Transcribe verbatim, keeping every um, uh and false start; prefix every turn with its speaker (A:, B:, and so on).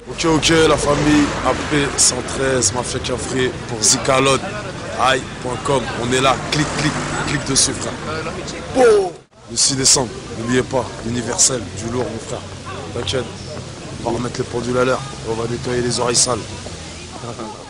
A: Ok, ok, la famille A P cent treize, Mafia Cafré pour Zicalot, aïe point com. On est là, clic, clic, clic dessus, frère. Oh, le six décembre, n'oubliez pas, l'universel, du lourd, mon frère. T'inquiète, on va remettre les pendules à l'heure, on va nettoyer les oreilles sales.